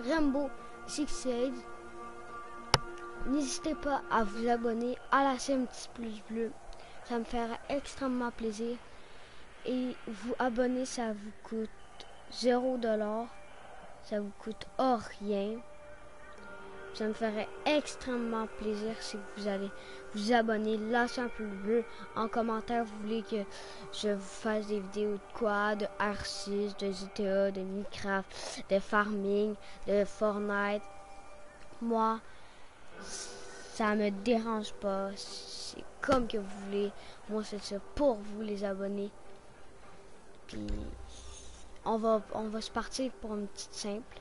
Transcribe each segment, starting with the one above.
Rainbow Six Siege. N'hésitez pas à vous abonner, à lâcher un petit pouce bleu. Ça me ferait extrêmement plaisir. Et vous abonner, ça vous coûte 0$. Ça vous coûte rien. Ça me ferait extrêmement plaisir si vous allez vous abonner, lâcher un pouce bleu. En commentaire, vous voulez que je vous fasse des vidéos de quoi? De R6, de GTA, de Minecraft, de farming, de Fortnite. Moi, ça me dérange pas. C'est comme que vous voulez. Moi, c'est ça pour vous les abonnés. Puis, on va se partir pour une petite simple.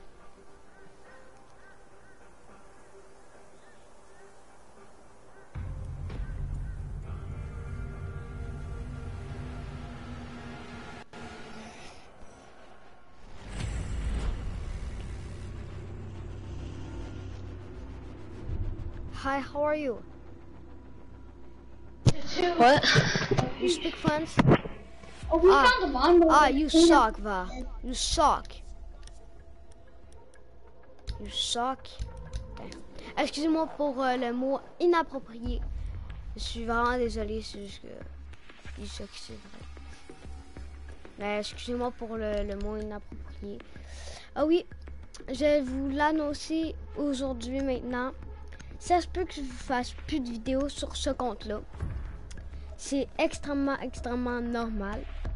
Hi, how are you? What? You speak French? Oh, we found a bomb. You suck, va. You suck. You suck. Excusez-moi pour le mot inapproprié. Je suis vraiment désolé, c'est juste que... Il suck, c'est vrai. Mais excusez-moi pour le mot inapproprié. Ah oui, je vais vous l'annoncer aujourd'hui maintenant. Ça se peut que je vous fasse plus de vidéos sur ce compte-là. C'est extrêmement normal.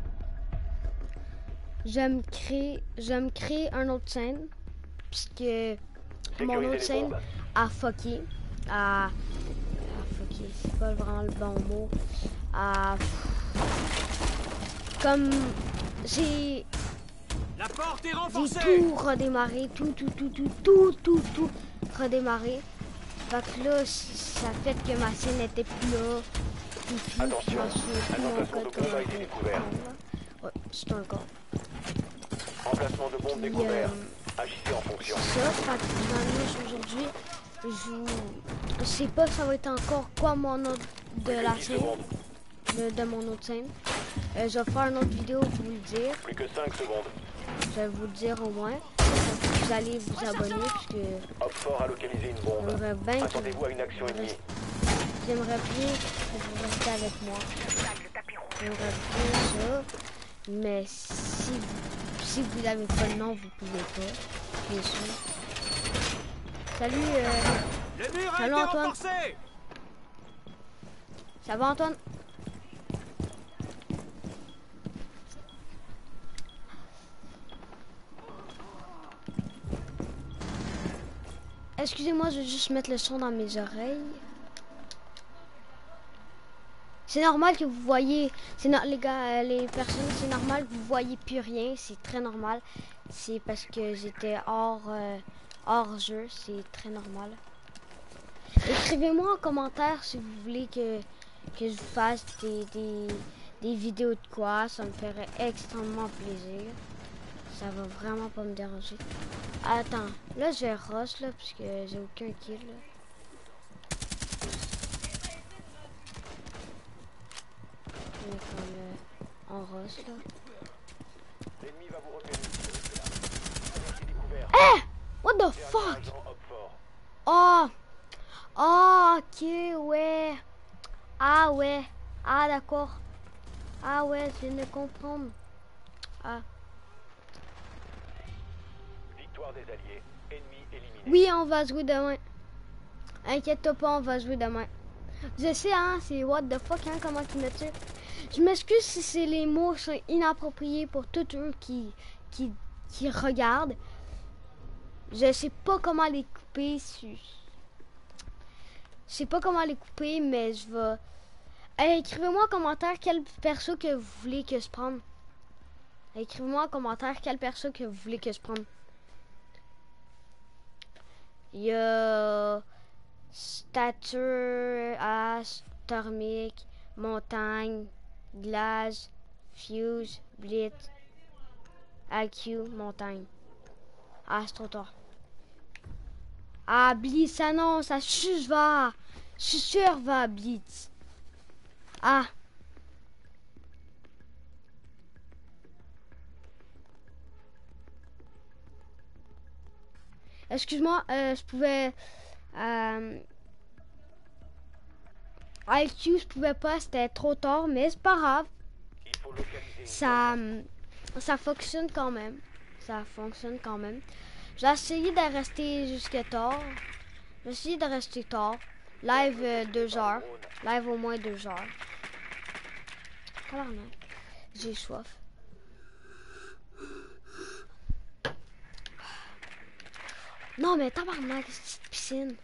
Je me crée un autre scène. Puisque mon autre scène a fucké. Fucké, c'est pas vraiment le bon mot. Comme j'ai tout redémarré, tout redémarré. Fait que là, ça fait que ma scène n'était plus là. Puis je m'en souviens plus mon code comme ouais, c'est un code. Emplacement de bombe découvert. Agissez en fonction. C'est ça, fait que je m'annonce aujourd'hui. Je sais pas ça va être encore quoi mon autre de la scène. De mon autre scène. Je vais faire une autre vidéo pour vous le dire. Plus que 5 secondes. Je vais vous le dire au moins. Vous allez vous abonner puisque Opfort a localisé une bombe. j'aimerais bien Attendez-vous à une action ennemie. J'aimerais bien que vous restiez avec moi. J'aimerais bien ça. Mais si vous n'avez pas le nom, vous pouvez pas. Bien sûr. Salut, salut Antoine. Ça va Antoine? Excusez-moi, je vais juste mettre le son dans mes oreilles. C'est normal que vous voyez, les gars, les personnes, c'est normal que vous voyez plus rien, c'est très normal. C'est parce que j'étais hors jeu, c'est très normal. Écrivez-moi en commentaire si vous voulez que je vous fasse des vidéos de quoi, ça me ferait extrêmement plaisir. Ça va vraiment pas me déranger. Attends, là je vais rush là, parce que j'ai aucun kill là. En rush là. L'ennemi va vous repérer. Eh! What the fuck? Oh! Oh, ok, ouais. Ah ouais. Ah d'accord. Ah ouais, je viens de comprendre. Ah. Victoire des alliés. Ennemi éliminé. Oui, on va jouer demain. Inquiète-toi pas, on va jouer demain. Je sais, hein, c'est what the fuck, hein, comment tu me tues. Je m'excuse si c'est les mots sont inappropriés pour tous eux qui regardent. Je sais pas comment les couper. Je sais pas comment les couper, mais je vais... Hey, écrivez-moi en commentaire quel perso que vous voulez que je prenne. Écrivez-moi en commentaire quel perso que vous voulez que je prenne. Il y a... Stature, Ash, Thermique, Montagne, Glace, Fuse, Blitz, IQ, Montagne. Ah, c'est trop tard. Ah, Blitz, ça non, ça suce, va. Je suis sûr, va, Blitz. Ah. Excuse-moi, je pouvais... IQ, je pouvais pas, c'était trop tard, mais c'est pas grave. Il faut localiser une Ça, ça fonctionne quand même. Ça fonctionne quand même. J'ai essayé de rester jusqu'à tard. J'ai essayé de rester tard. Live 2 heures. Live au moins 2 heures. Tabarnak. J'ai soif. Non mais tabarnak, cette petite piscine.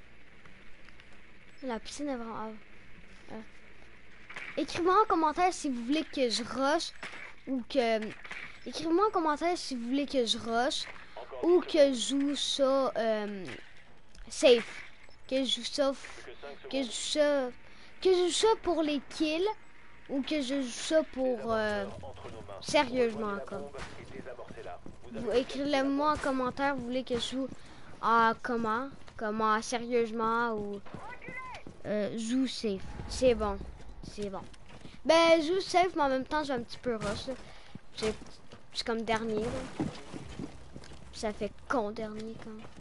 La piscine est vraiment... Écrivez-moi en commentaire si vous voulez que je rush ou que... Écrivez-moi en commentaire si vous voulez que je rush ou que je joue ça safe. Que je joue ça... Que je joue ça... Que je joue ça pour les kills ou que je joue ça pour... sérieusement comme. Vous écrivez-moi en commentaire, vous voulez que je joue à comment sérieusement ou joue safe. C'est bon. C'est bon. Ben, je joue safe, mais en même temps, j'ai un petit peu rush. C'est comme dernier. Là. Ça fait con dernier, quand même.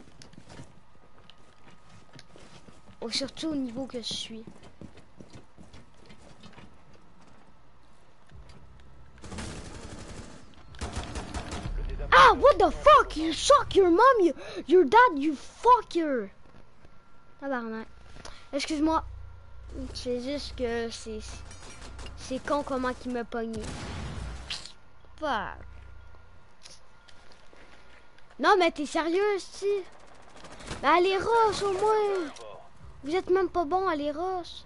Oh, surtout au niveau que je suis. Ah, what the fuck? You suck your mom, your dad, you fucker. Tabarnak. Excuse-moi. C'est juste que c'est con comment qu'il m'a pogné. Fuck. Non mais t'es sérieux si? Mais allez rush au moins. Vous êtes même pas bon, allez rush.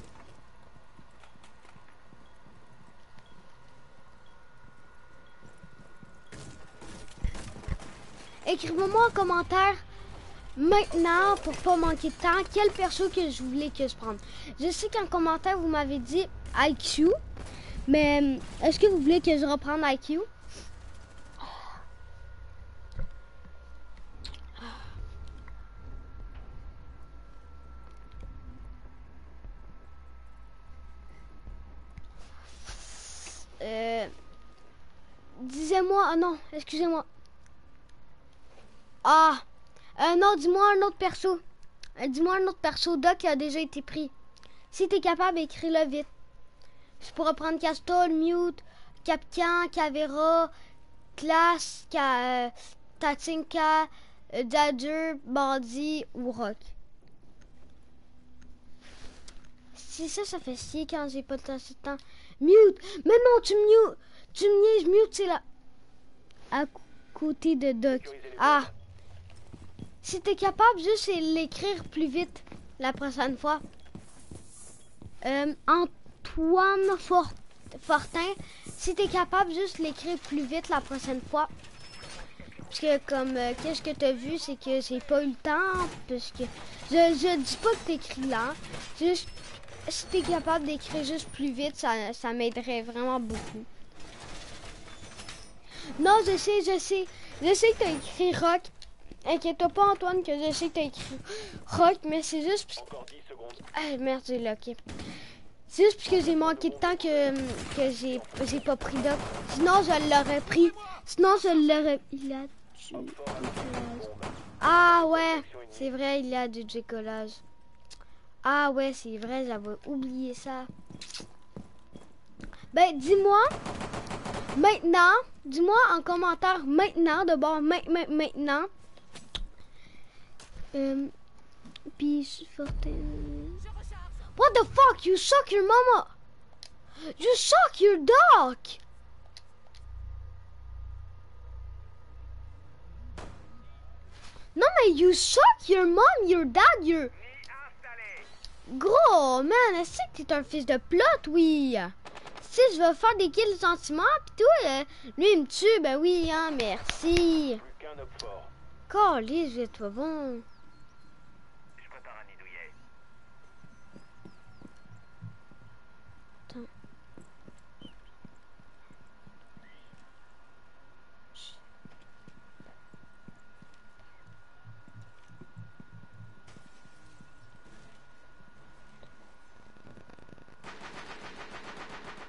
Écrivez-moi en commentaire maintenant pour pas manquer de temps quel perso que je voulais que je prenne. Je sais qu'en commentaire vous m'avez dit IQ, mais est-ce que vous voulez que je reprenne IQ? Disez-moi, ah non, excusez-moi. Ah, non, dis-moi un autre perso. Dis-moi un autre perso, Doc qui a déjà été pris. Si t'es capable, écris-le vite. Je pourrais prendre Castol, Mute, Capcan, Cavera, Class, Tatinka, Dodger, Bandit ou Rock. Si ça fait chier quand j'ai pas de temps. Mute, mais non, tu me niaises, Mute, c'est là. À côté de Doc. Ah. Si t'es capable, juste l'écrire plus vite la prochaine fois. Antoine Fortin, si t'es capable, juste l'écrire plus vite la prochaine fois. Parce que comme, qu'est-ce que t'as vu, c'est que j'ai pas eu le temps. Parce que je dis pas que t'écris là. Juste, si t'es capable d'écrire juste plus vite, ça m'aiderait vraiment beaucoup. Non, je sais que t'as écrit Rock. Inquiète-toi pas Antoine que je sais que t'as écrit Rock, mais c'est juste parce que... Ah merde, j'ai locké. C'est juste parce que j'ai manqué de temps que j'ai pas pris Doc. Sinon je l'aurais pris. Sinon je l'aurais... Il a du décollage. Ah ouais, c'est vrai, il a du décollage. Ah ouais, c'est vrai, j'avais oublié ça. Ben dis-moi maintenant, dis-moi en commentaire maintenant, d'abord maintenant. Puis what the fuck? You suck your mama. You suck your dog. Non mais you suck your mom, your dad, your... Gros, man, est-ce que t'es un fils de plot, oui? Si je veux faire des kills sentiments, pis tout, lui il me tue, ben oui, hein, merci. Calisse, j'ai toi bon.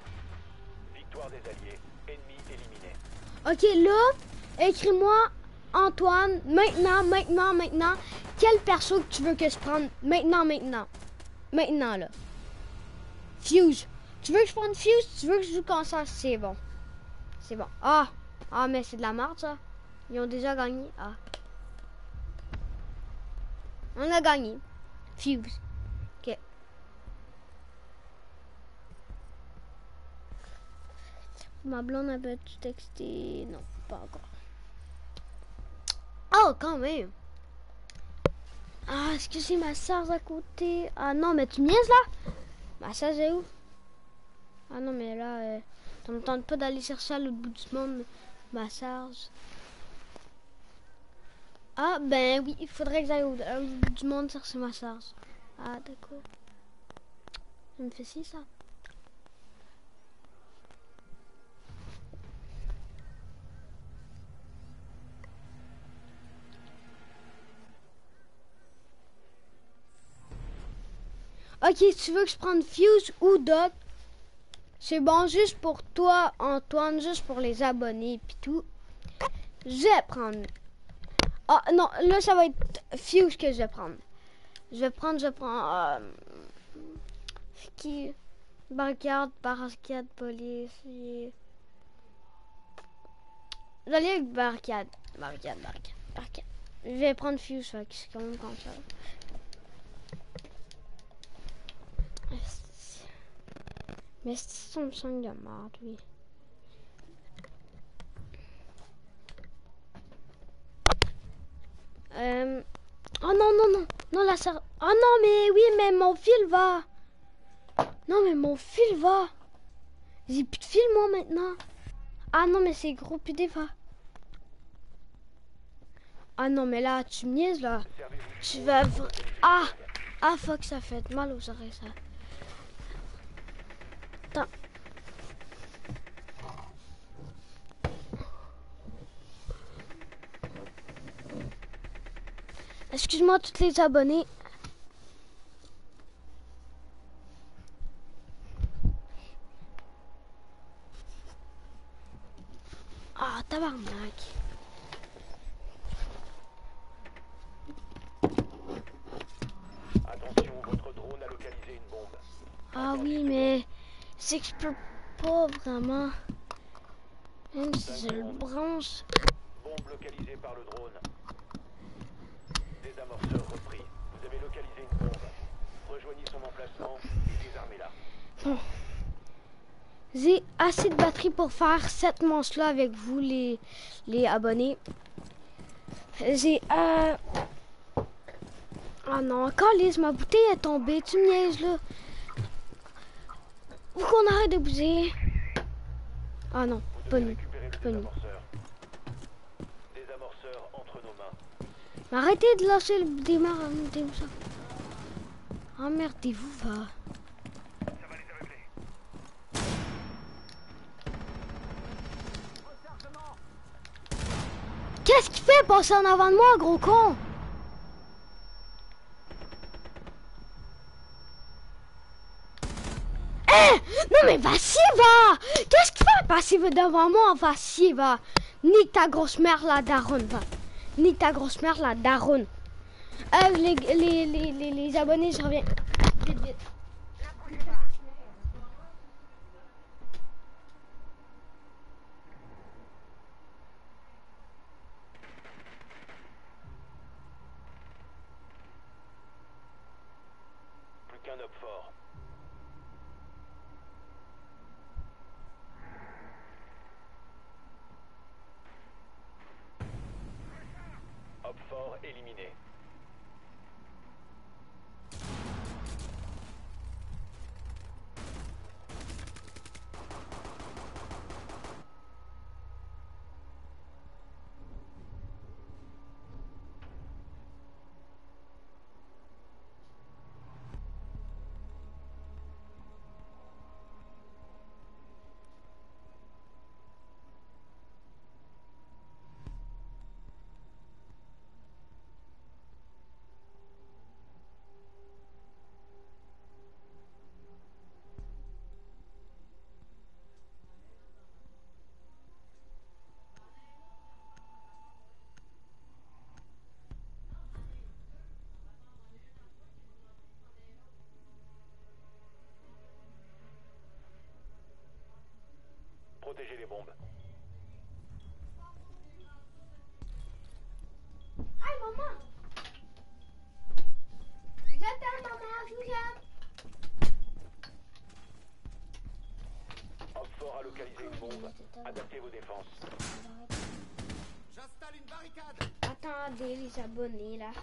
Ok, là, écris-moi Antoine, maintenant. Quel perso que tu veux que je prenne? Maintenant. Maintenant, là. Fuse. Tu veux que je prenne Fuse? Tu veux que je joue comme ça? C'est bon. C'est bon. Ah, mais c'est de la merde, ça. Ils ont déjà gagné. Ah. On a gagné. Fuse. Ok. Ma blonde avait-tu texté? Non, pas encore. Oh, quand même. Ah, est-ce que c'est ma soeur à côté? Ah non, mais tu me niaises là? Ma soeur, c'est où? Ah non, mais là, ça me tente pas d'aller chercher à l'autre bout du monde. Ma soeur. Ah, ben oui, il faudrait que j'aille au bout du monde chercher ma soeur. Ah, d'accord. Ça me fait si, ça. Ok, tu veux que je prenne Fuse ou Doc? C'est bon, juste pour toi, Antoine, juste pour les abonnés et tout. Je vais prendre. Ah non, là, ça va être Fuse que je vais prendre. Je prends. Qui? Barricade, police. J'allais avec barricade. Barricade. Je vais prendre Fuse, fait que c'est quand même comme ça. Mais c'est son sang de merde, oui. Oh non, la sœur. Oh non, mais oui, mais mon fil va. Non, mais mon fil va. J'ai plus de fil, moi, maintenant. Ah non, mais c'est gros PD va. Ah non, mais là, tu me niaises, là. Tu vas... Ah, fuck, ça fait mal aux oreilles, ça. Attends. Excuse-moi, tous les abonnés. Ah, tabarnak. Attention, votre drone a localisé une bombe. Ah oui, mais c'est que je peux pas vraiment. Même si je le branche. Bombe localisée par le drone. Désamorceur repris. Vous avez localisé une bombe. Rejoignez son emplacement et désarmez-la. Bon. J'ai assez de batterie pour faire cette manche-là avec vous, les abonnés. J'ai... Ah non, calisse, ma bouteille est tombée. Tu me niaises, là. Faut qu'on arrête de bouger. Ah non, pas nous. Pas nous. Désamorceur entre nos mains. Mais arrêtez de lâcher le démarre. Emmerdez-vous, va. Qu'est-ce qu'il fait passer en avant de moi, gros con? Hein? Non mais va-y, va! Qu'est-ce qu'il fait passer devant moi? Va-y, va! Nique ta grosse mère, la daronne, va! Nique ta grosse mère, la daronne! Les abonnés, je reviens. Vite, vite. Plus qu'un homme fort. Hop fort éliminé. Protégez les bombes. Hey maman! Je t'aime maman, je vous aime! Op fort a localisé une bombe. Adaptez vos défenses. J'installe une barricade. Attendez les abonnés là.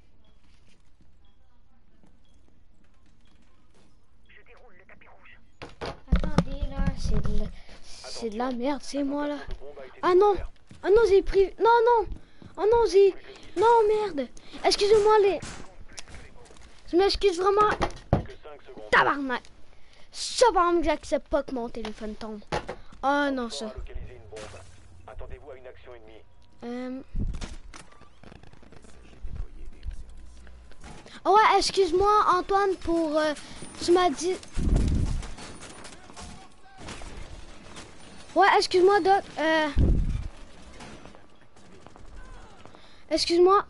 Je déroule le tapis rouge. Attendez là, c'est de la merde, c'est moi là. Le bombe a été Ah non! découvert. Ah non, j'ai pris. Non, non! Oh non, j'ai. Non, merde! Excusez-moi les. Je m'excuse vraiment. Que 5 secondes. Tabarnak! Ça par exemple, j'accepte pas que mon téléphone tombe. Oh non, Op fort ça. a localisé une bombe. Attendez-vous à une action ennemie. Oh ouais, excuse-moi Antoine pour. Tu m'as dit. Ouais, excuse-moi Doc. Excuse-moi.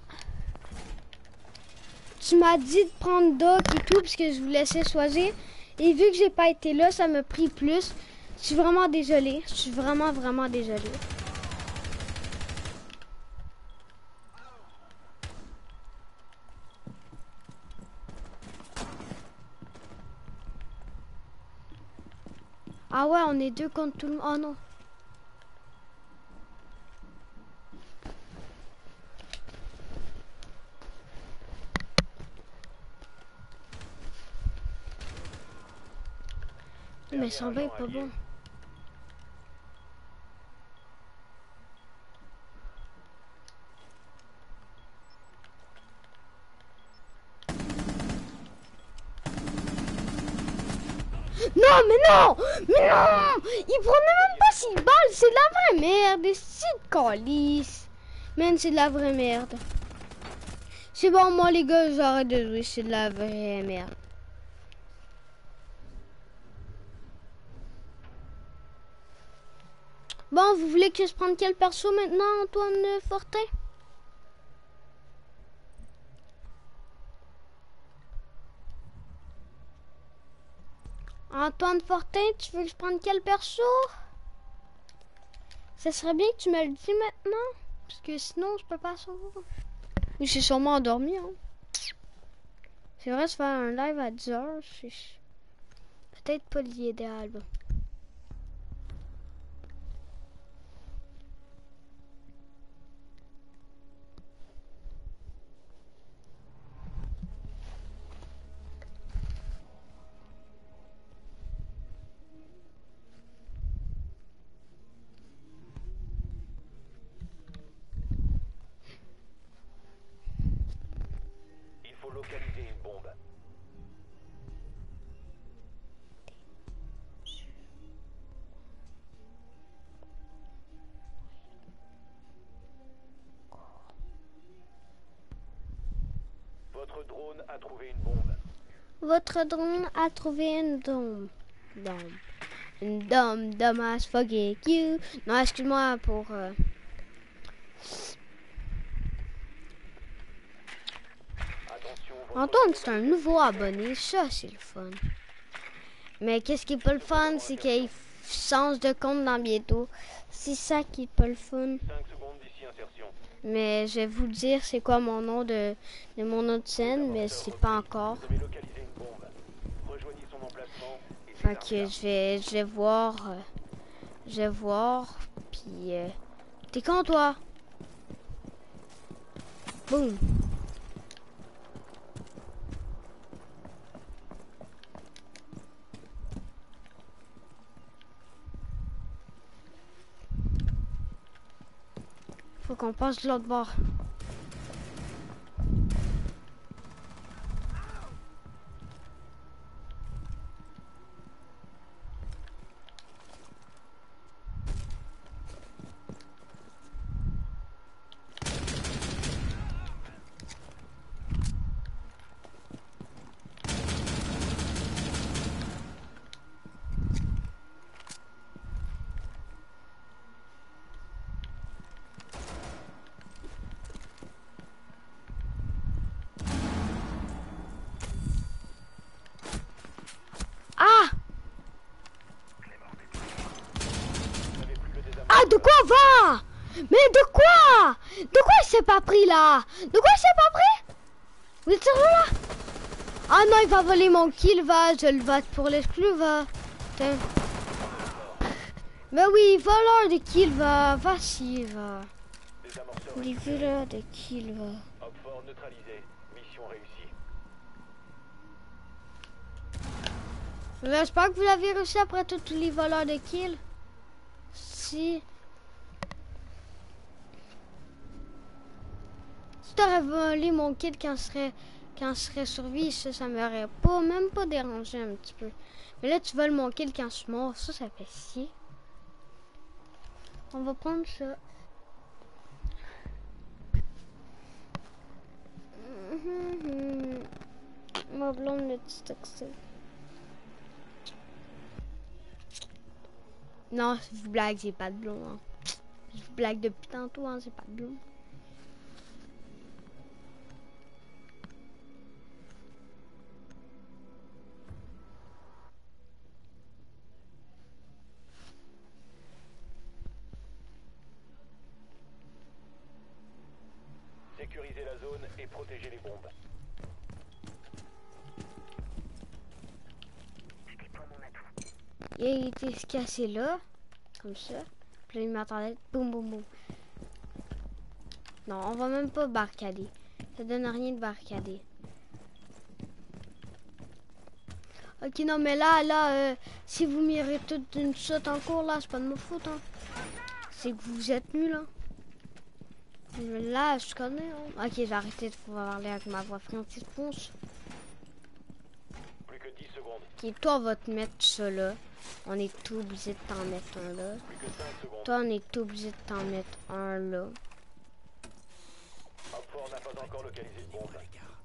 Tu m'as dit de prendre Doc et tout parce que je vous laissais choisir. Et vu que j'ai pas été là, ça m'a pris plus. Je suis vraiment désolée. Je suis vraiment, vraiment désolée. Ah ouais, on est deux contre tout le monde. Oh non. Mais son bain est pas bon. Non, mais non! Mais non! Il prenait même pas 6 balles! C'est de la vraie merde! C'est de calice! Man, c'est de la vraie merde. C'est bon, moi les gars, j'arrête de jouer. C'est de la vraie merde. Bon, vous voulez que je prenne quel perso maintenant, Antoine Fortin? Antoine Fortin, tu veux que je prenne quel perso? Ça serait bien que tu me le dis maintenant. Parce que sinon, je peux pas savoir. Il s'est sûrement endormi. Hein. C'est vrai, se faire un live à 10 heures, c'est peut-être pas l'idéal. Bon. Il faut localiser une bombe. Votre drone a trouvé une bombe. Votre drone a trouvé une dôme. Une dôme, dommage, fuck you. Non, excuse-moi pour... Attention, votre Antoine, c'est un nouveau abonné. Ça, c'est le fun. Mais qu'est-ce qui est pas le fun, c'est qu'il change de compte dans bientôt. C'est ça qui est pas le fun. 5 secondes d'ici insertion. Mais je vais vous dire c'est quoi mon nom de mon autre scène, mais c'est pas encore. Vous avez localisé une bombe. Rejoignez son emplacement et Fait que désarmez-la. je vais voir. Je vais voir. Puis. T'es con toi? Boum. Faut qu'on passe de l'autre bord. avant! Mais de quoi? De quoi il s'est pas pris là? De quoi il s'est pas pris? Vous êtes sérieux là? Ah non, il va voler mon kill, va. Je le vote pour l'exclu, va. Putain. Mais oui, voleur de kill, va. Va-ci, va. Désamorceur Les voleurs de kill, va. Hopfort neutralisé. Mission réussie. J'espère que vous l'avez réussi après tous les voleurs de kill. Si t'aurais volé mon kill quand je serais survie, ça m'aurait pas, même pas dérangé un petit peu. Mais là, tu voles mon kill quand je suis mort, ça fait chier. On va prendre ça. Ma blonde le petit taxi. Non, je vous blague, j'ai pas de blond. Hein. Je vous blague depuis tantôt, hein, j'ai pas de blond. Sécuriser la zone et protéger les bombes. Je déploie mon atout. Il était cassé là, comme ça. Puis là, il m'attendait. Boum, boum, boum. Non, on va même pas barricader. Ça donne rien de barricader. Ok, non, mais là, si vous mirez toute une saute en cours, là, c'est pas de ma faute, hein. C'est que vous êtes nuls, hein. Mais là, je connais, hein. Ok, j'ai arrêté de pouvoir parler avec ma voix Francis Ponce. Plus que 10 secondes. Ok, toi, on va te mettre ça là. On est obligé de t'en mettre un là. Plus que 5 secondes. Toi, on est obligé de t'en mettre un là. Hopfort n'a pas encore localisé de bombe.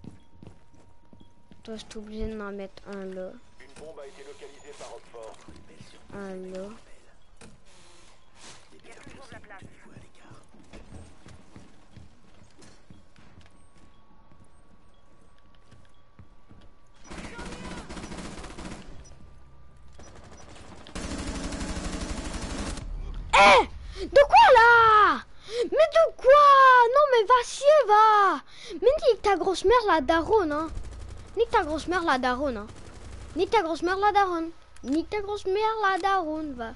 Toi, je suis obligé d'en mettre un là. Une bombe a été localisée par Hopfort. Un là. Il y a toujours de la place. Eh! De quoi là? Mais de quoi? Non, mais va chier, va! Mais nique ta grosse mère, la daronne, hein! Nique ta grosse mère, la daronne, hein! Nique ta grosse mère, la daronne! Nique ta grosse mère, la daronne, va!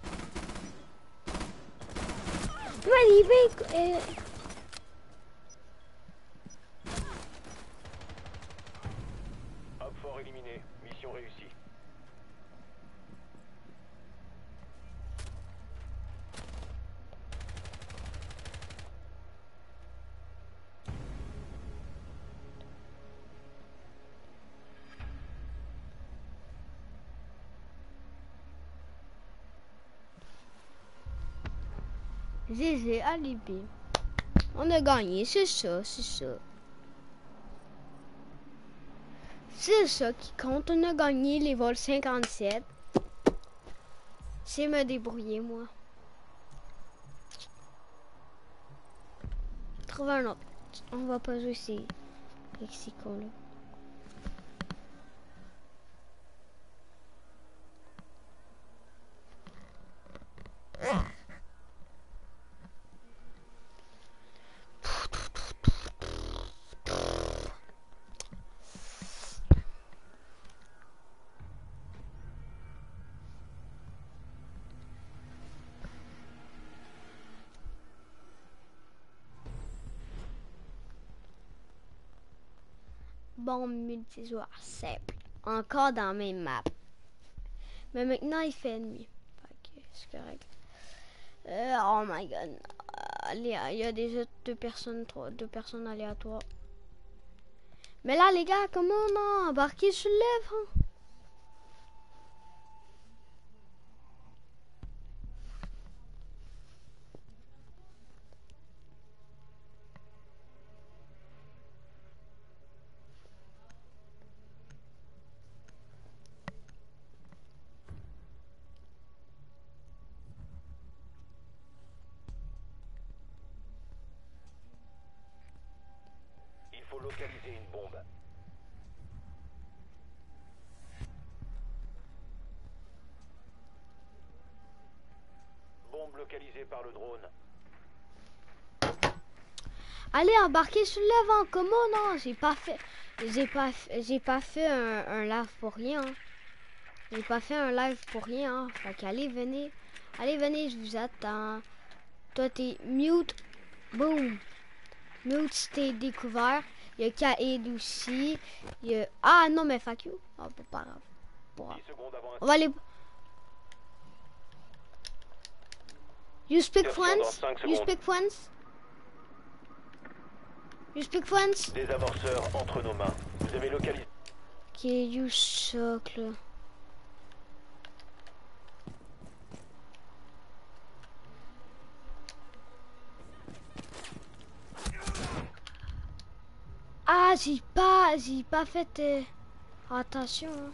Hopfort éliminé. Mission réussie. GG, alibi. On a gagné, c'est ça, c'est ça. C'est ça qui compte, on a gagné les vols 57. C'est me débrouiller, moi. Trouver un autre. On va pas jouer ces lexicons là. Bon multijoueur simple. Encore dans la même map. Mais maintenant il fait nuit. Ok, c'est correct. Oh my god. Allez, il y a déjà deux personnes aléatoires. Mais là les gars, comment on a embarqué sur le lèvre? Hein? Il faut localiser une bombe. Bombe localisé par le drone. Allez, embarquez sur le vent. Comment non? J'ai pas fait un live pour rien. Hein. J'ai pas fait un live pour rien. Hein. Fait qu'allez, venez. Allez, venez, je vous attends. Toi, t'es mute. Boom. Mute si t'es découvert. Il y a Kaïd aussi. Il y a... Ah non, mais fuck you. Oh, pas grave. Pas grave. 10 secondes avant On va aller... You speak Insertion dans French? 5 You secondes. speak French? You speak French? Des amorceurs entre nos mains. Vous avez localisé. Ok, you suck, là. Ah, j'ai pas fait attention. Hein.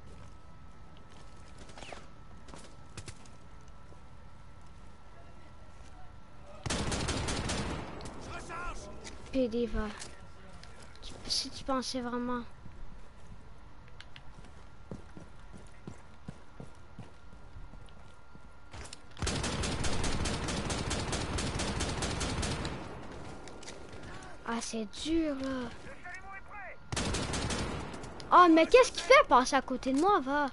PD va. Si tu pensais vraiment. Ah, c'est dur là. Ah, mais qu'est-ce qu'il fait passer à côté de moi, va?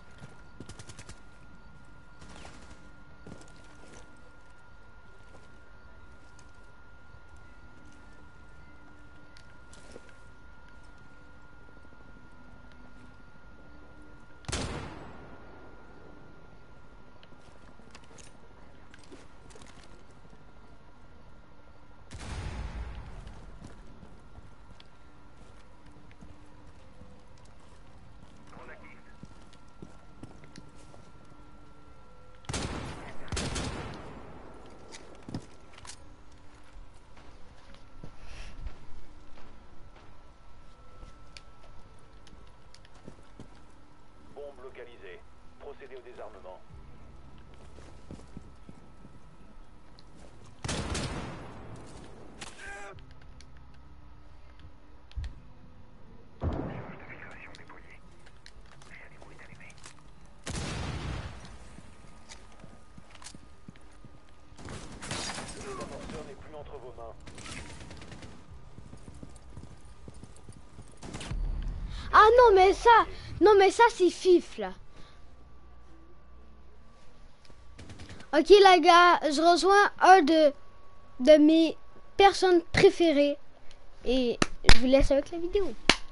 Bombe localisée. Procédez au désarmement. L'amorceur n'est plus entre vos mains. Ah non mais ça c'est fif là. Ok les gars, je rejoins un de mes personnes préférées et je vous laisse avec la vidéo.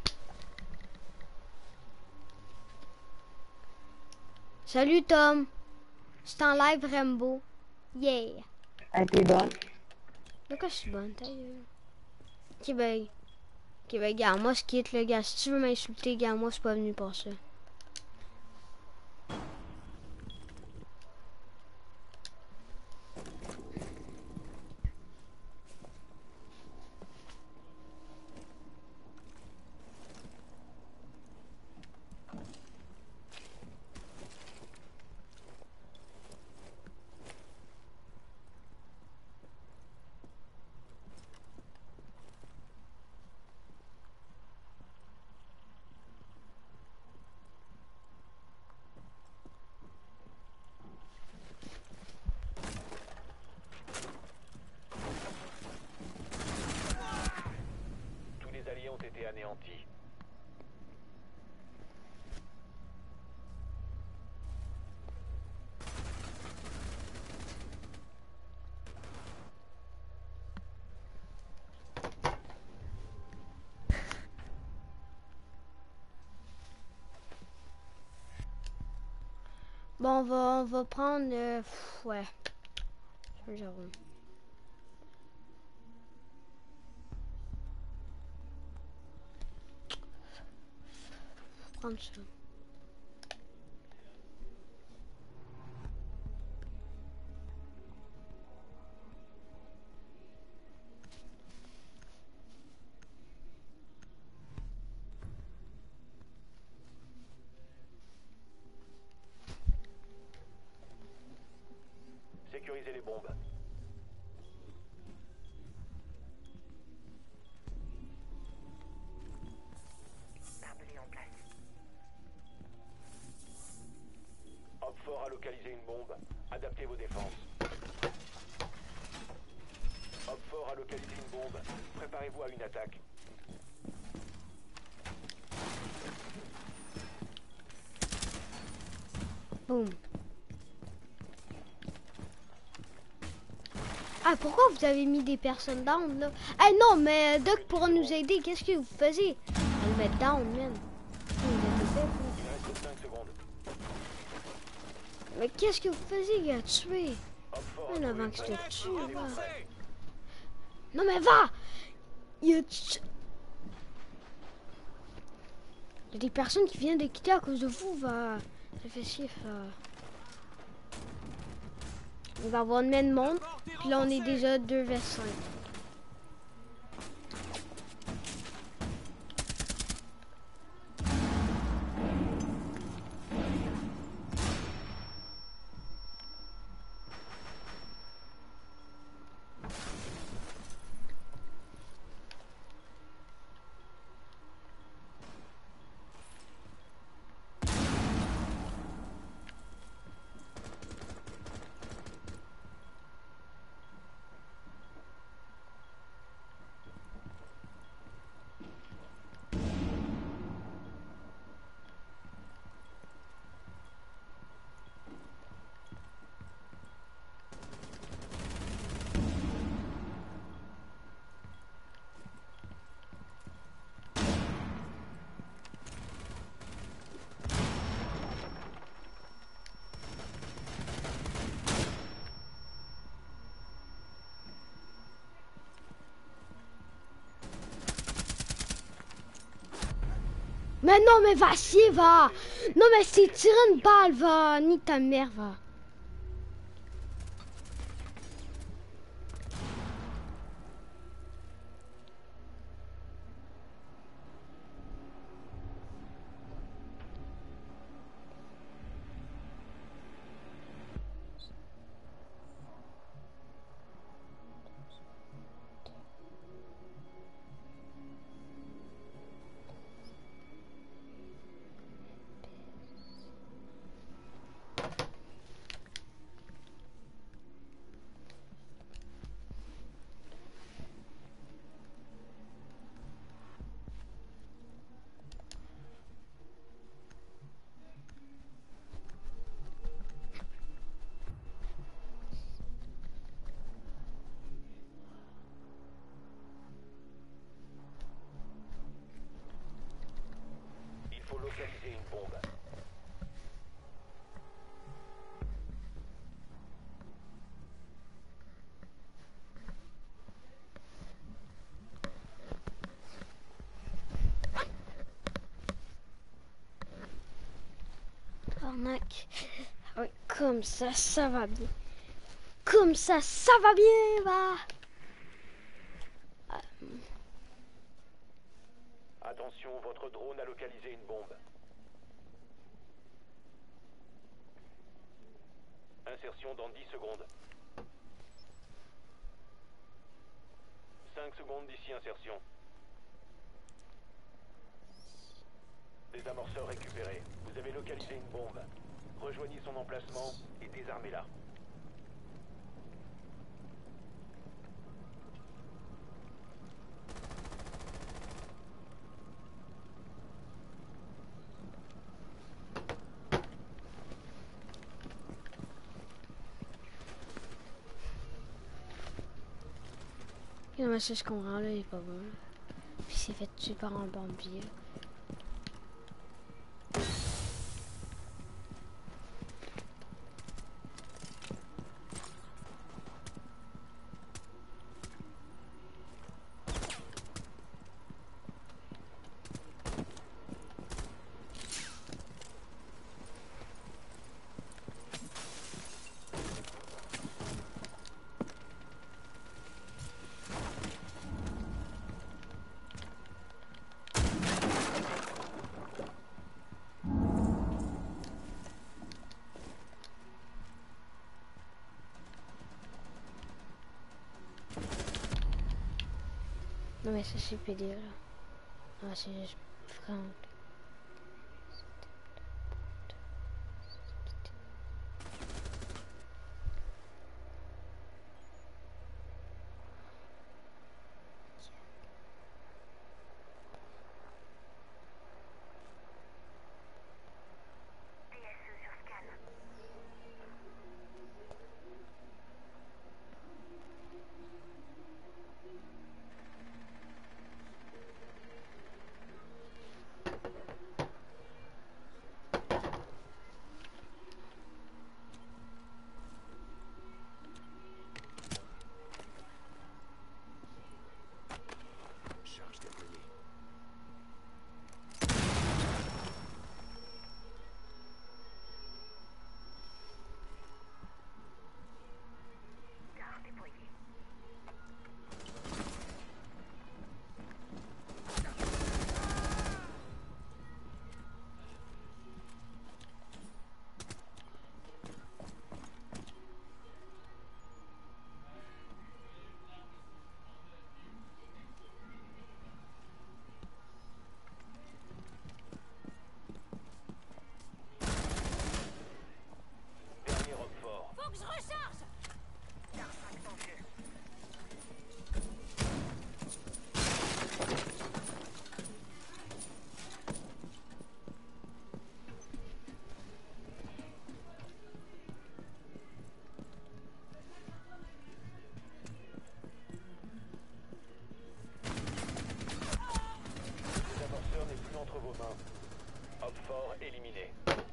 Salut Tom, c'est en live Rambo. Yeah. Ah, t'es bonne? De quoi je suis bonne, ta gueule. Ok ben, gars, moi je quitte le gars. Si tu veux m'insulter, gars, moi je suis pas venu pour ça. Tous les alliés ont été anéantis. Bon, on va prendre... ouais. Je vais prendre ça. Sécurisez les bombes. Barbelé en place. Hop fort a localisé une bombe. Adaptez vos défenses. a localisé une bombe. Préparez-vous à une attaque. Boum. Ah, pourquoi vous avez mis des personnes down, là? Ah non, mais Doc pourra nous aider. Qu'est-ce que vous faisiez? On le met down, man. Vous êtes épais, vous. Il reste 5 secondes. Mais qu'est-ce que vous faisiez, il a tué? Homme fort. Man, avant que je te tue, va. Non, mais va! Il a tué. Il y a des personnes qui viennent de quitter à cause de vous, va. Ça fait chier, va. Il va y avoir une de monde. Puis là, on est déjà 2 vers 5. Mais non, mais va chier, va. Non, mais c'est tirer une balle, va. Ni ta mère, va. Il faut localiser une bombe. Arnaque. Oui, comme ça va bien. Comme ça va bien, va. Attention, votre drone a localisé une bombe. Insertion dans 10 secondes. 5 secondes d'ici insertion. Désamorceur récupéré. Vous avez localisé une bombe. Rejoignez son emplacement et désarmez-la. Non, mais ça, je comprends, là, il est pas bon. Puis il s'est fait tuer par un bombier. Non, mais ça, c'est PD, là. Ah, c'est juste vraiment... Homme fort éliminé.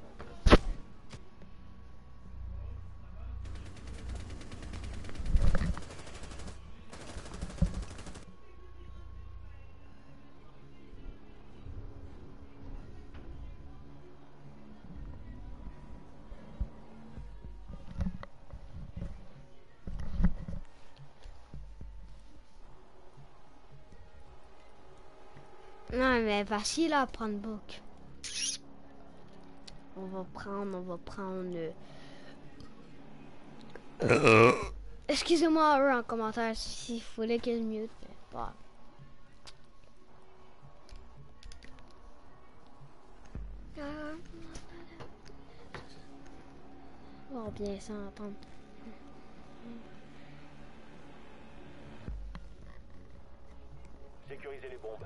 Non, mais facile à prendre book. On va prendre. Excusez-moi eux en commentaire s'il fallait qu'elle mute. Mais pas. On va bien s'entendre. Sécurisez les bombes.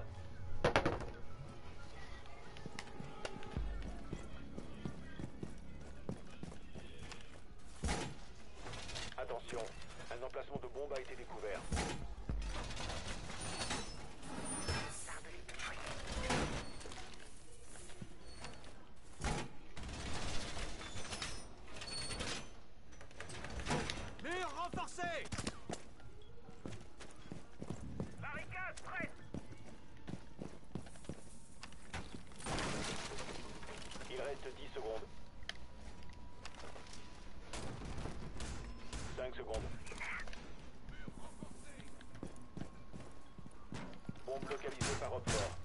Attention, un emplacement de bombe a été découvert. Mur renforcé. Barricade prête. Il reste 10 secondes. 5 secondes. Bombe localisée par Homme fort.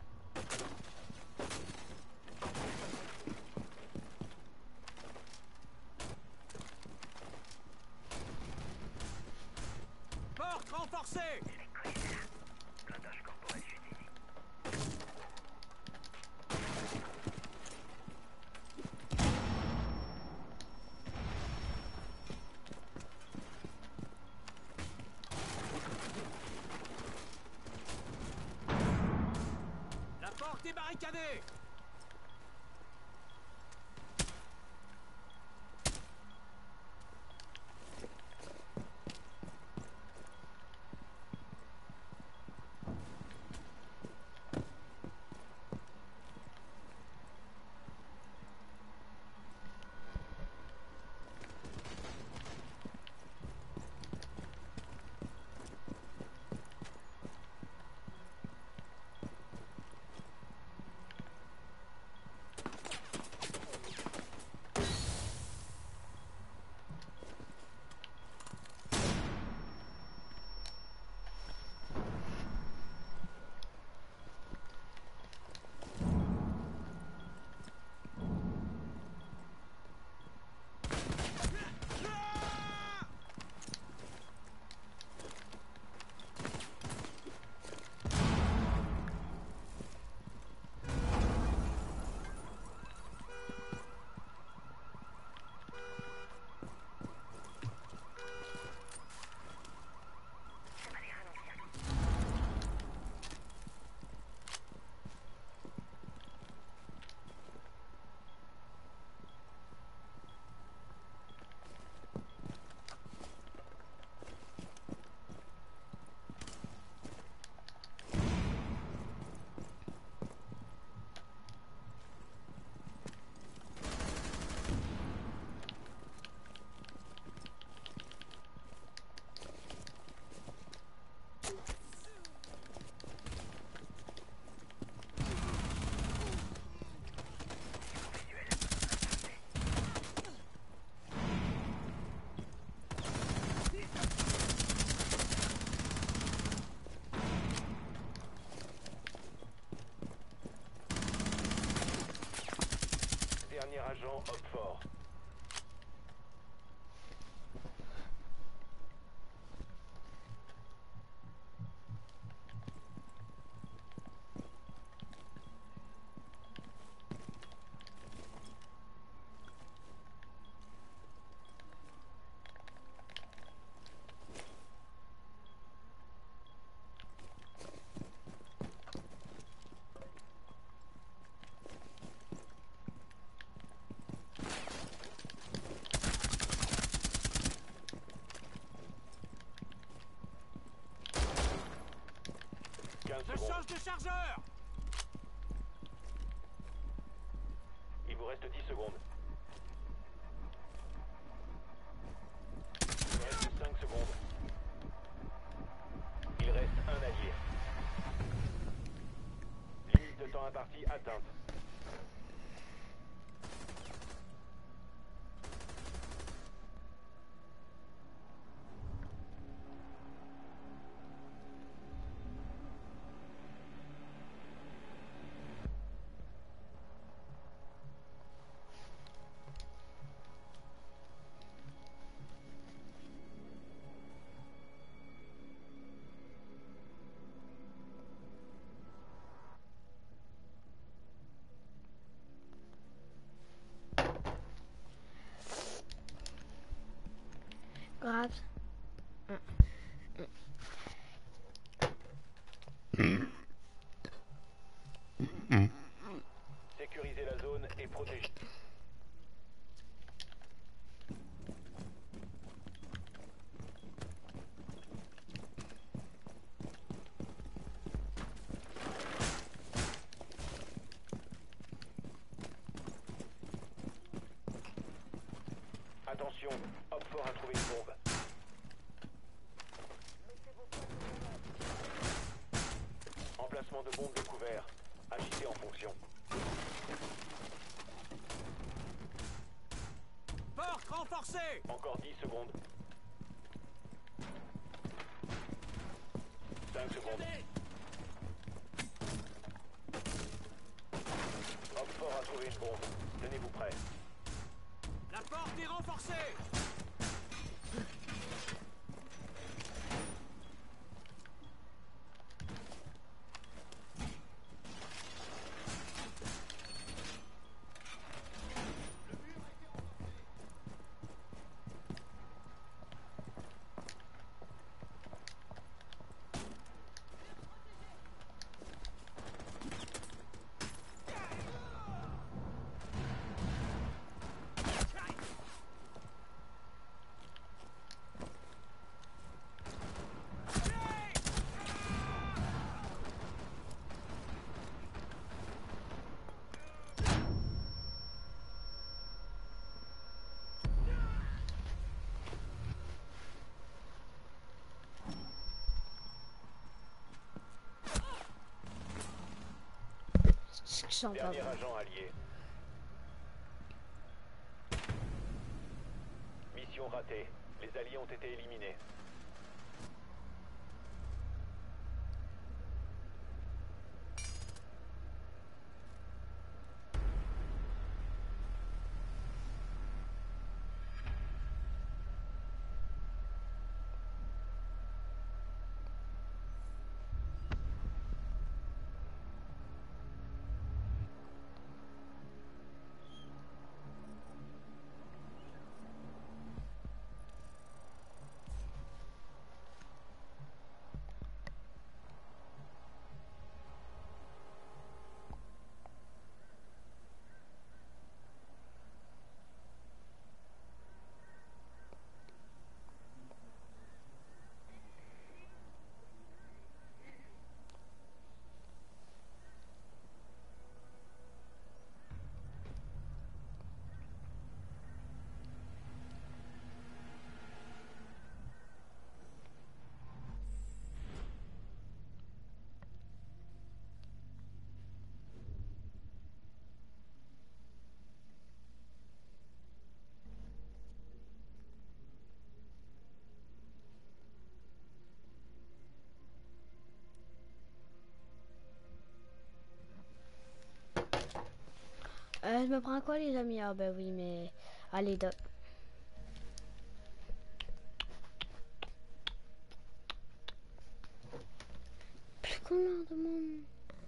Porte renforcée. Blindage corporel utilisé. La porte est barricadée. Dernier agent Homme fort. Je change de chargeur. 10 secondes. Il reste 5 secondes. Il reste un allié. Limite de temps imparti atteinte. Grave. Sécuriser la zone et protéger. Attention, Hop Fort a trouvé une bombe. Emplacement de bombe découvert. Agissez en fonction. Porte renforcée. Encore 10 secondes. 5 secondes. Hop Fort a trouvé une bombe. Tenez-vous prêts. La porte est renforcée. Dernier agent allié. Mission ratée. Les alliés ont été éliminés. Je me prends quoi les amis? Ah ben oui mais... Allez Doc. Plus qu'on en demande.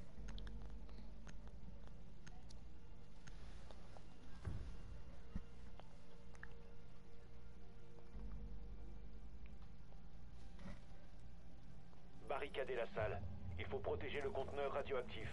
Barricader la salle. Il faut protéger le conteneur radioactif.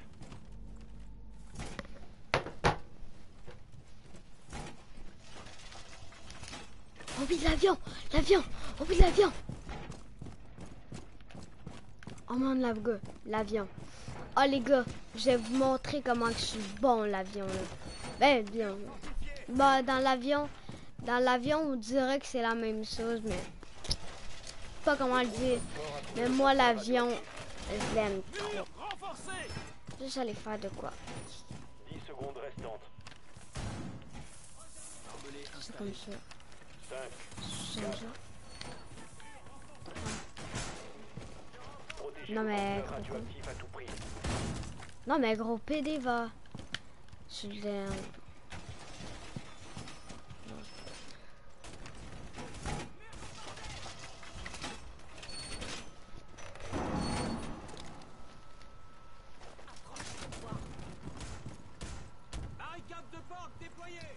On vide l'avion! L'avion! On vide l'avion! Oh man, l'avion. Oh les gars, Je vais vous montrer comment que je suis bon l'avion là. Ben bien. Bah dans l'avion on dirait que c'est la même chose, mais je sais pas comment le dire. Mais moi l'avion, je l'aime trop. Mur renforcé. Juste aller faire de quoi? 10 secondes restantes. Barbelé C'est installé. comme ça. 5. Change ça. Protégez Non, le mais conteneur radioactif à tout prix. Non mais gros PD va. Je l'ai. Barricade de porte déployée.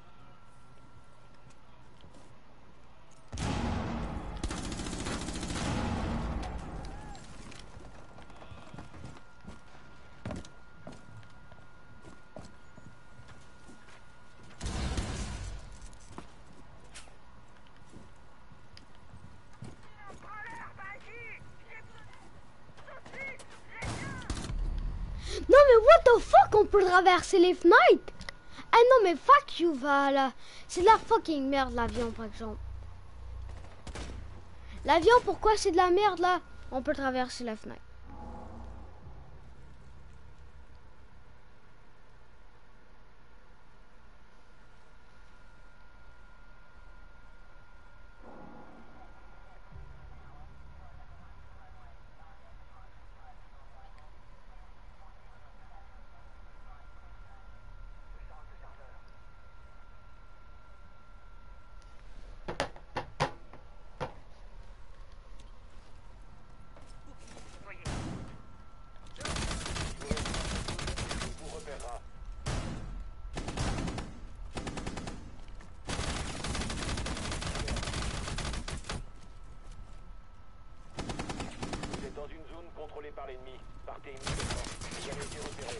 Non mais what the fuck, on peut traverser les fenêtres? Ah non mais fuck you Val. C'est de la fucking merde l'avion par exemple. L'avion pourquoi c'est de la merde là? On peut traverser la fenêtre. Il vous repérera. Vous êtes dans une zone contrôlée par l'ennemi. Partez immédiatement. Vous avez été repéré.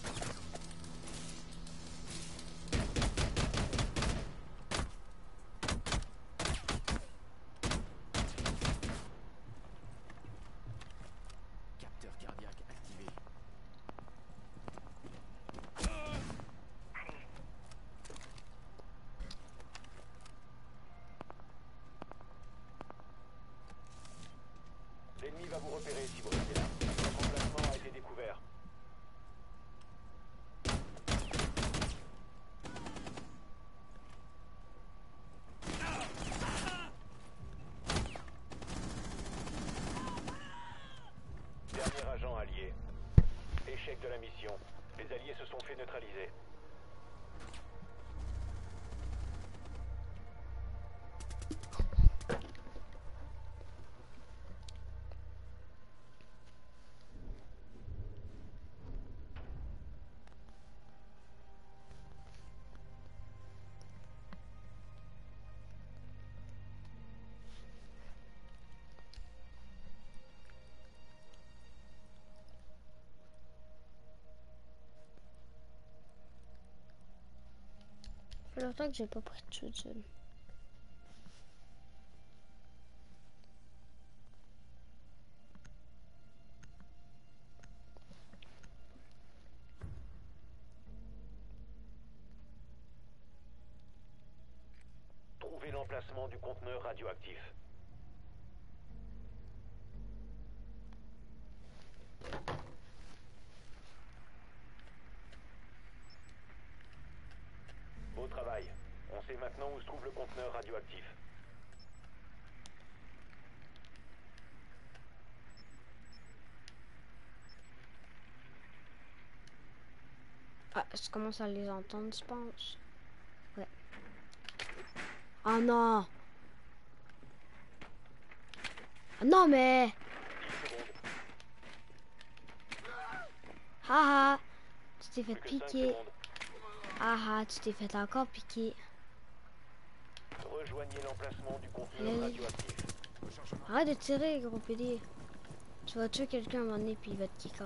Capteur cardiaque activé. L'ennemi va vous repérer si vous restez là. Votre emplacement a été découvert. Dernier agent allié. Échec de la mission. Les alliés se sont fait neutraliser. Ça fait longtemps que j'ai pas pris de shootgun. Trouvez l'emplacement du conteneur radioactif. Beau travail. On sait maintenant où se trouve le conteneur radioactif. Ah, je commence à les entendre, je pense. Ouais. Ah non! Ah non mais! 10 secondes. Haha! Tu t'es fait Plus que 5 piquer. secondes. Haha, tu t'es fait encore piquer. Rejoignez l'emplacement du conteneur Allez. radioactif. Arrête de tirer, gros PD. Tu vas tuer quelqu'un à un moment donné, puis il va te kicker.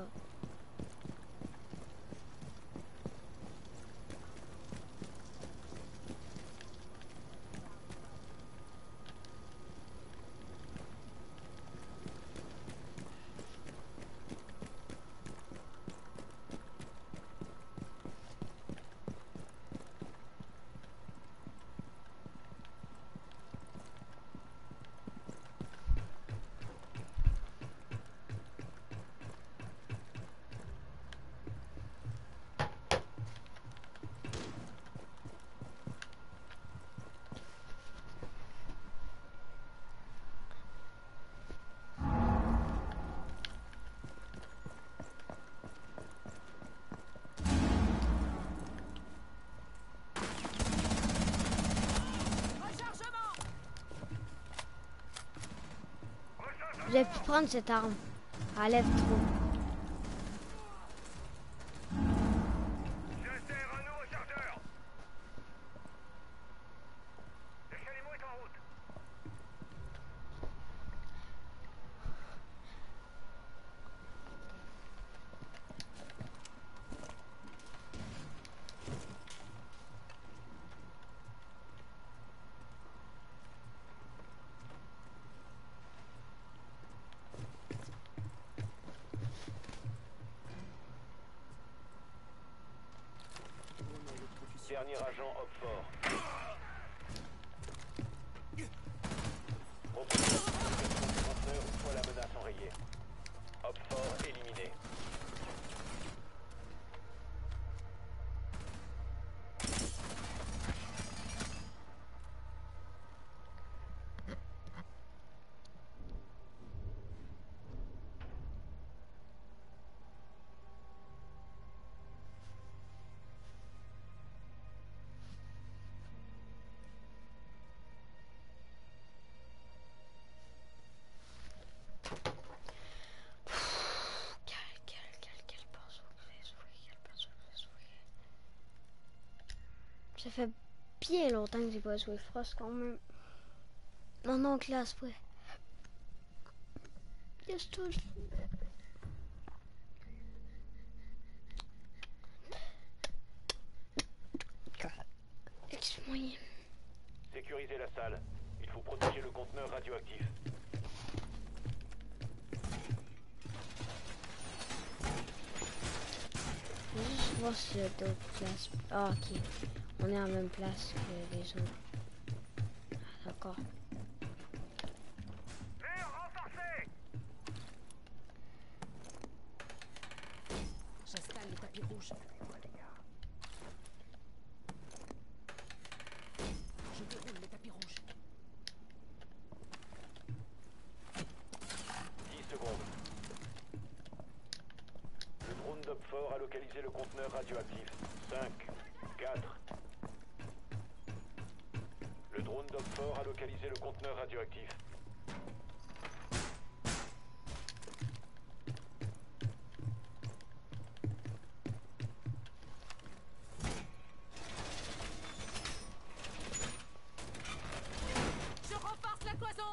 Vous avez pu prendre cette arme. Elle lève trop. J'insère un nouveau chargeur. Le chalumeau est en route. Dernier agent Hopfort. Reposez le conteneur une fois la menace enrayée. Hopfort éliminé. Quel perso que je vais jouer, quel perso que je vais jouer. Ça fait bien longtemps que j'ai pas joué Frost quand même. Non, classe, ouais. Yes, tout. Excuse-moi. Sécurisez la salle. Il faut protéger le conteneur radioactif. Je vais juste voir s'il y a d'autres places. Ah, ok. On est en même place que les autres. Ah, d'accord. Mur renforcé. J'installe le tapis rouge. Je déroule le tapis rouge. 10 secondes. Le drone d'Hopfort a localisé le conteneur radioactif. 5, 4. Le drone d'Hopfort a localisé le conteneur radioactif. Je renforce la cloison.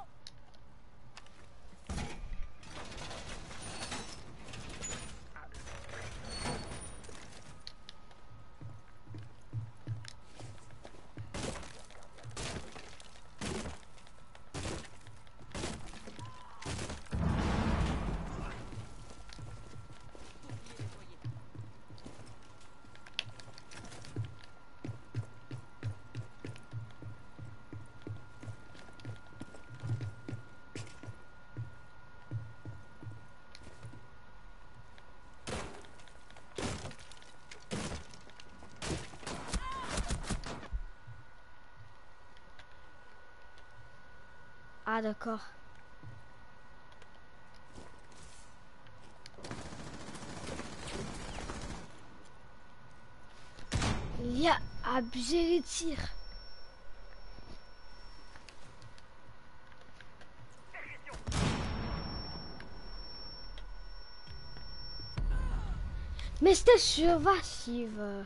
Ah, d'accord. Il a abusé les tirs. Mais c'était survive.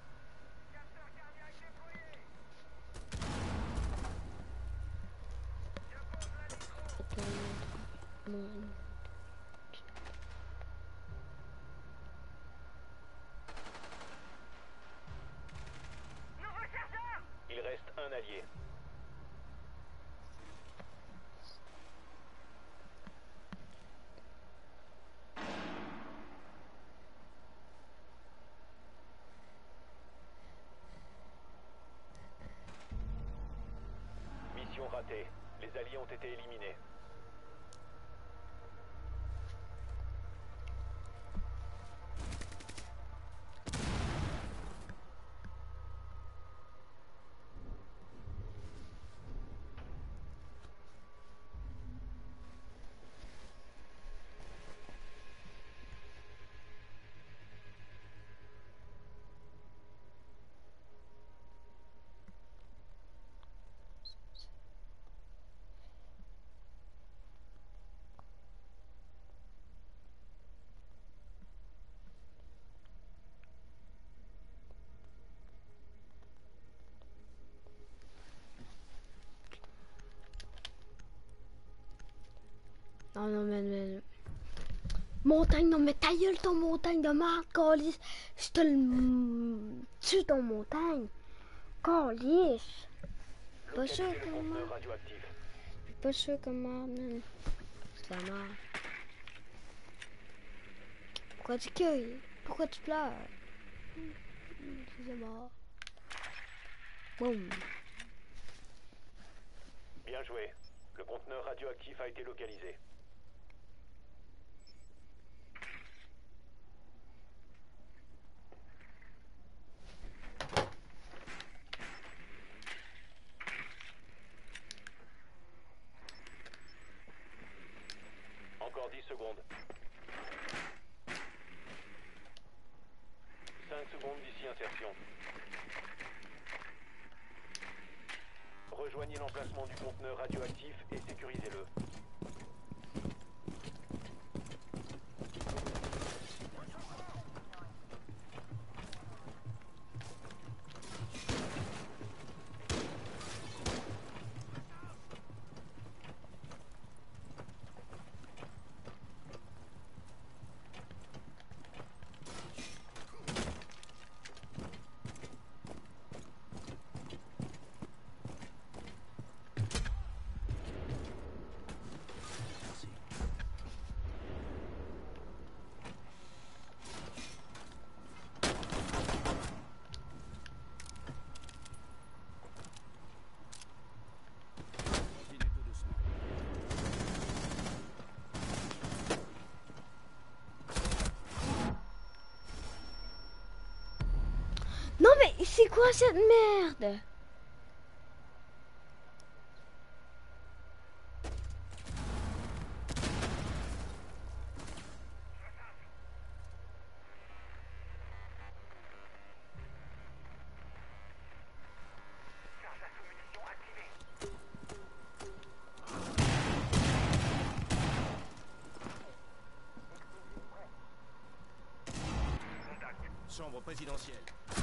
Il reste un allié. Mission ratée. Les alliés ont été éliminés. Non, non, mais... Montagne, non, mais ta gueule, ton montagne de merde, calice. Je te le tue, ton montagne. Calice. Pas sûr Localisez le comme conteneur merde. radioactif. Pas sûr comme merde, man. C'est la merde. Pourquoi tu cueilles? Pourquoi tu pleures? C'est mort. Boum. Bien joué. Le conteneur radioactif a été localisé. Encore 10 secondes. 5 secondes d'ici insertion. Rejoignez l'emplacement du conteneur radioactif et sécurisez-le. Continuez tout doucement. Non, mais c'est quoi cette merde? Charge à sous-munitions activée. Contact. Chambre présidentielle.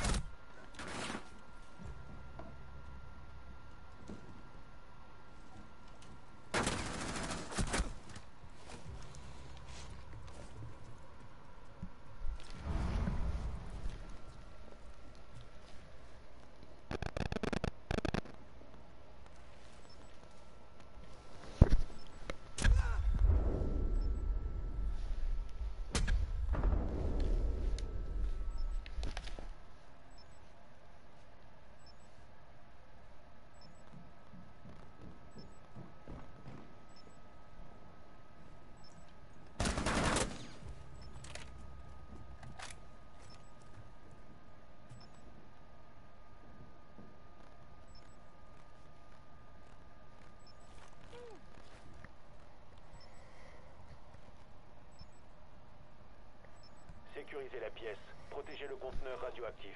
Sécurisez la pièce. Protégez le conteneur radioactif.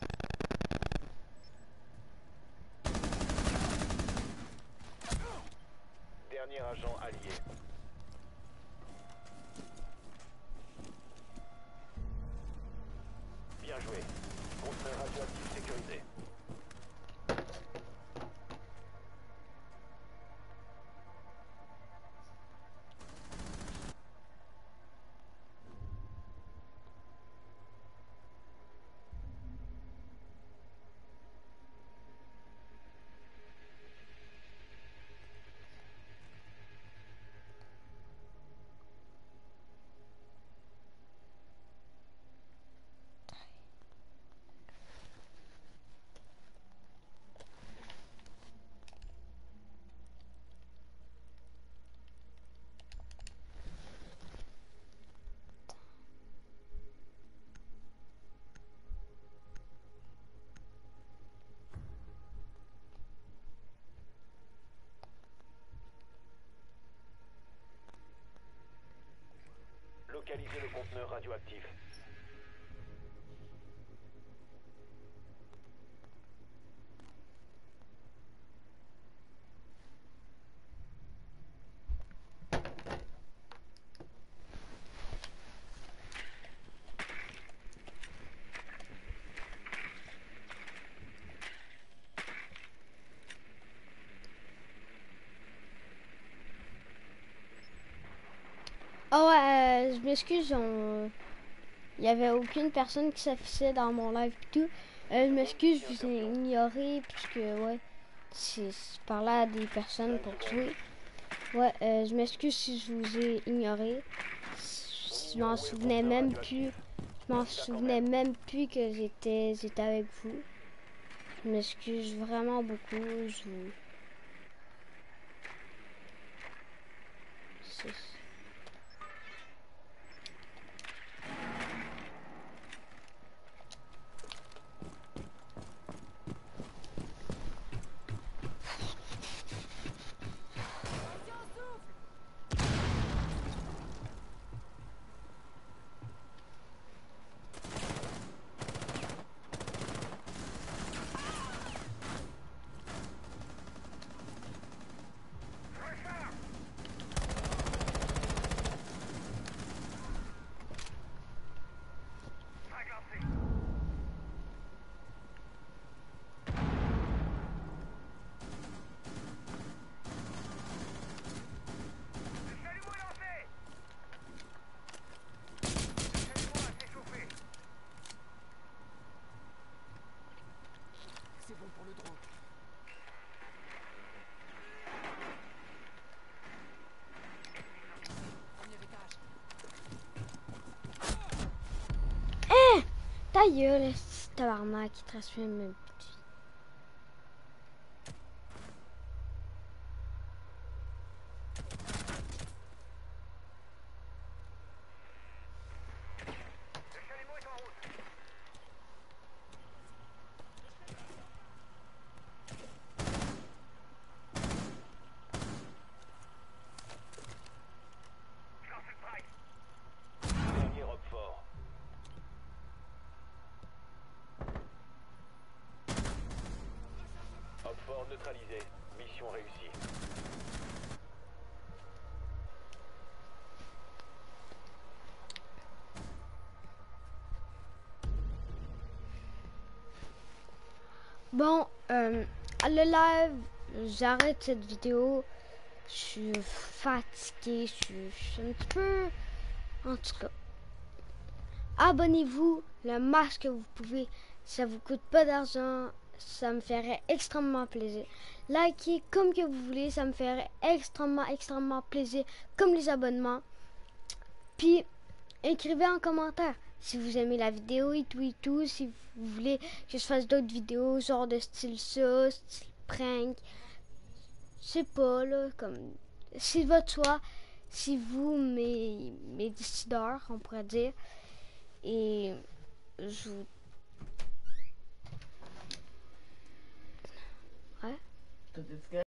Dernier agent allié. Bien joué. Conteneur radioactif sécurisé. Localisez le conteneur radioactif. je m'excuse, il n'y avait aucune personne qui s'affichait dans mon live et tout. Je m'excuse, je vous ai ignoré puisque ouais, c'est parler à des personnes pour jouer. Ouais, je m'excuse si je vous ai ignoré. Je m'en souvenais même plus. Je m'en souvenais même plus que j'étais avec vous. Je m'excuse vraiment beaucoup. C'est bon pour le drone. Premier étage. Ta gueule, c'est tabarnak qui transmet même plus. Le chalumeau est en route. Je lance une strike. Dernier Roquefort. Roquefort neutralisé. Mission réussie. Bon, le live, j'arrête cette vidéo. Je suis fatiguée, je suis un petit peu... En tout cas, abonnez-vous le max que vous pouvez. Ça vous coûte pas d'argent. Ça me ferait extrêmement plaisir. Likez comme que vous voulez. Ça me ferait extrêmement plaisir. Comme les abonnements. Puis, écrivez en commentaire si vous aimez la vidéo et tout. Si vous voulez que je fasse d'autres vidéos, genre de style ça, style prank. Je sais pas, là, comme... C'est votre choix. Si vous, mes décideurs, on pourrait dire. Et je vous... Ouais.